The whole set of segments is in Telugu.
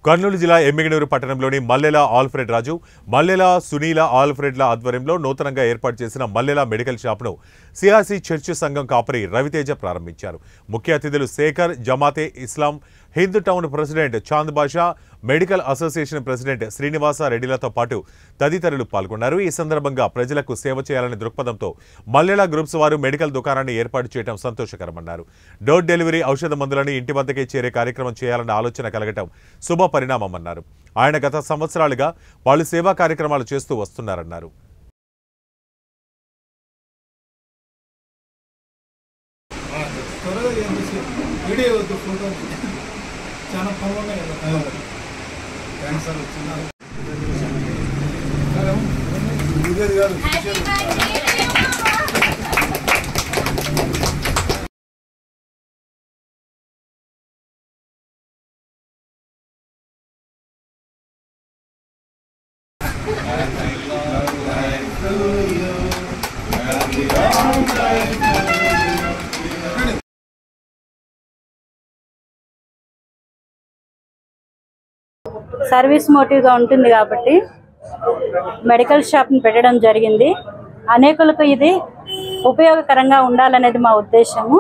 కర్నూలు జిల్లా ఎమ్మిగనూరు పట్టణంలోని మల్లెల ఆల్ఫ్రెడ్ రాజు, మల్లెల సునీల ఆల్ఫ్రెడ్ల ఆధ్వర్యంలో నూతనంగా ఏర్పాటు చేసిన మల్లెల మెడికల్ షాప్ను సిఆర్సీ చర్చ్ సంఘం కాపరి రవితేజ ప్రారంభించారు. ముఖ్య అతిథులు Shekhar, Jamaate Islam Hindu town president Chand Basha, medical association president Srinivasa రెడ్డిలతో పాటు తదితరులు పాల్గొన్నారు. ఈ సందర్భంగా ప్రజలకు సేవ చేయాలనే దృక్పథంతో మల్లెల గ్రూప్స్ వారు మెడికల్ దుకాణాన్ని ఏర్పాటు చేయడం సంతోషకరమన్నారు. డోర్ డెలివరీ ఔషధ మందులను ఇంటి వద్దకే చేరే కార్యక్రమం చేయాలన్న ఆలోచన కలగటం శుభ పరిణామమన్నారు. ఆయన గత సంవత్సరాలుగా పలు సేవా కార్యక్రమాలు చేస్తూ వస్తున్నారన్నారు. సర్వీస్ మోటివ్గా ఉంటుంది కాబట్టి మెడికల్ షాప్ని పెట్టడం జరిగింది. అనేకులకు ఇది ఉపయోగకరంగా ఉండాలనేది మా ఉద్దేశము.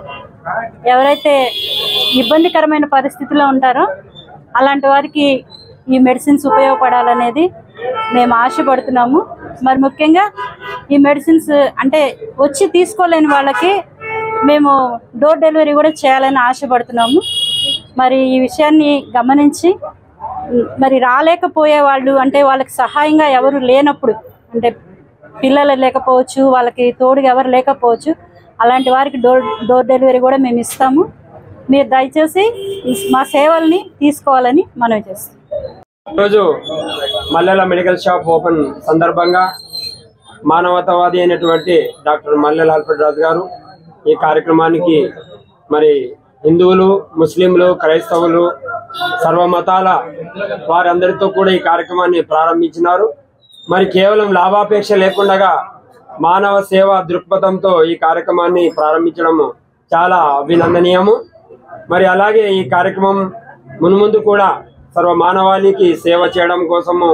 ఎవరైతే ఇబ్బందికరమైన పరిస్థితిలో ఉంటారో అలాంటి వారికి ఈ మెడిసిన్స్ ఉపయోగపడాలనేది మేము ఆశపడుతున్నాము. మరి ముఖ్యంగా ఈ మెడిసిన్స్ అంటే వచ్చి తీసుకోలేని వాళ్ళకి మేము డోర్ డెలివరీ కూడా చేయాలని ఆశపడుతున్నాము. మరి ఈ విషయాన్ని గమనించి మరి రాలేకపోయే వాళ్ళు, అంటే వాళ్ళకి సహాయంగా ఎవరు లేనప్పుడు, అంటే పిల్లలు లేకపోవచ్చు, వాళ్ళకి తోడుగా ఎవరు లేకపోవచ్చు, అలాంటి వారికి డోర్ డెలివరీ కూడా మేము ఇస్తాము. మీరు దయచేసి మా సేవల్ని తీసుకోవాలని మనవి చేస్తాం. ఈరోజు మల్లెల మెడికల్ షాప్ ఓపెన్ సందర్భంగా మానవతావాది అయినటువంటి డాక్టర్ మల్లెల ఆల్ఫ్రెడ్ రాజు గారు ఈ కార్యక్రమానికి మరి హిందువులు, ముస్లింలు, క్రైస్తవులు, సర్వమతాల వారందరితో కూడా ఈ కార్యక్రమాన్ని ప్రారంభించినారు. మరి కేవలం లాభాపేక్ష లేకుండా మానవ సేవా దృక్పథంతో ఈ కార్యక్రమాన్ని ప్రారంభించడం చాలా అభినందనీయము. మరి అలాగే ఈ కార్యక్రమం మున్ముందు కూడా సర్వ మానవాళికి సేవ చేయడం కోసము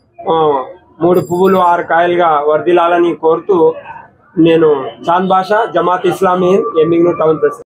3 పువ్వులు 6 కాయలుగా వర్ధిల్లాలని కోరుతూ నేను చాంద్ బాషా, జమాత్ ఇస్లామీ హింద్ ఎమ్మిగనూరు టౌన్ ప్రెసిడెంట్.